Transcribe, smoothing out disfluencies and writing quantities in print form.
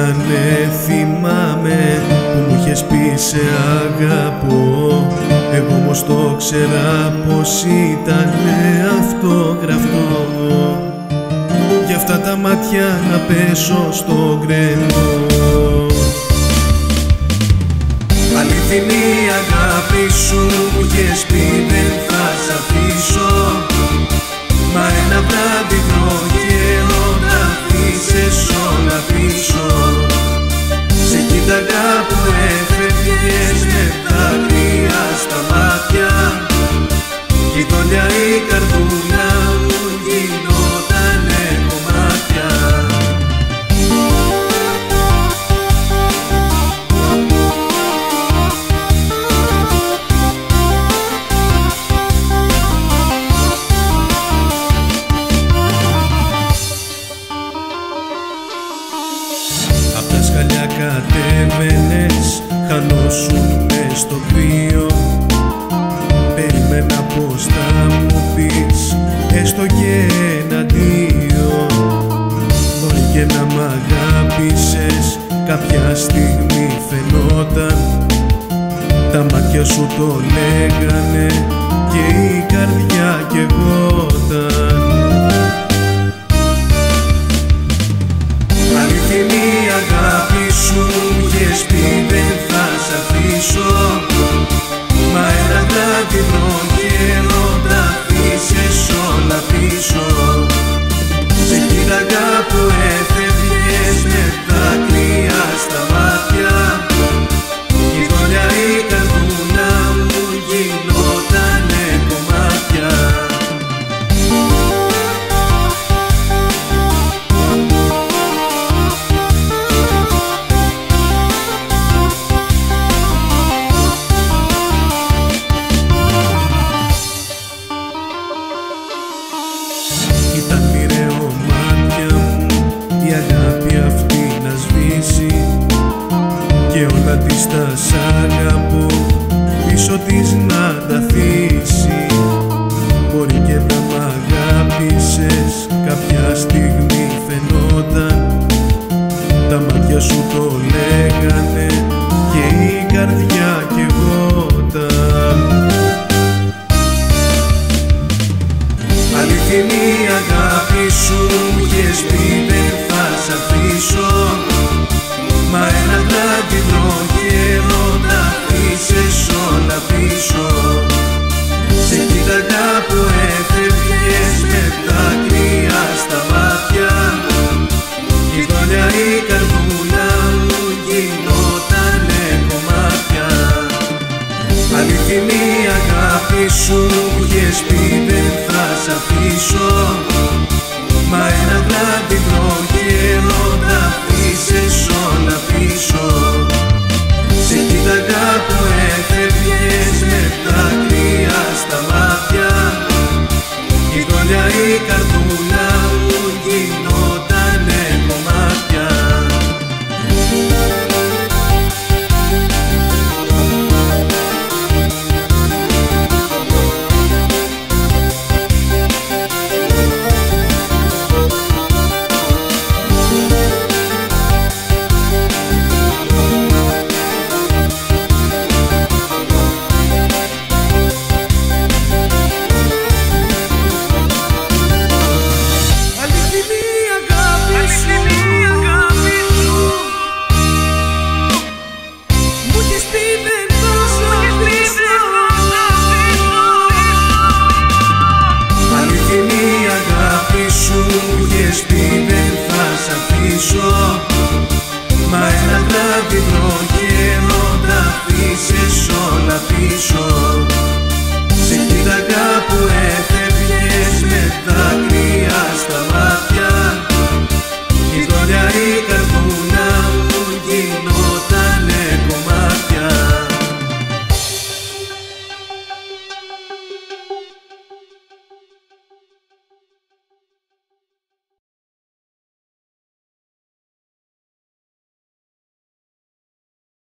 ήτανε, θυμάμαι, που μου είχες πει σε αγαπώ. Εγώ όμως το ξέρα πως ήτανε αυτό γραφτό. Γι' αυτά τα μάτια να πέσω στο γκρεμό. Αληθινή αγάπη σου μου είχες πει δεν θα σ' αφήσω. Μα ένα βράδυ καιρό να αφήσεις όλα πίσω. Σε κοίταγα που έφευγες με δάκρυα στα μάτια. Κι η δόλια η καρδούλα μου γινότανε κομμάτια. Απ' τα σκαλιά κατέβαινες, χανόσουν μες στο κρύο. Περίμενα πως θα μου πεις έστω και ένα αντίο. Μπορεί και να μ' αγάπησες, κάποια στιγμή φαινόταν. Τα μάτια σου το λέγανε και η καρδιά καιγόταν. Αληθινή αγάπη σου μου είχες πει δεν θα σ' αφήσω. Μα ένα βράδινο καιρό να αφήσεις όλα πίσω. Σε κοίταγα που έφευγες με δάκρυα στα μάτια. Κι η δόλια η καρδούλα μου γινότανε κομμάτια. Ήταν μοιραίο μάτια μου η αγάπη αυτή να σβήσει. Και όλα της τα σ' αγαπώ πίσω της να τα αφήσει. Μπορεί και να μ' αγάπησες, κάποια στιγμή φαινόταν. Τα μάτια σου το λέγανε και η καρδιά καιγόταν. Αληθινή αγάπη σου μου είχες πει δεν θα σ' αφήσω. Μα ένα βράδινο καιρό να αφήσεις όλα πίσω. Σε κοίταγα που έφευγες με δάκρυα στα μάτια. Κι η δόλια η καρδούλα μου γινότανε κομμάτια. Αληθινή αγάπη σου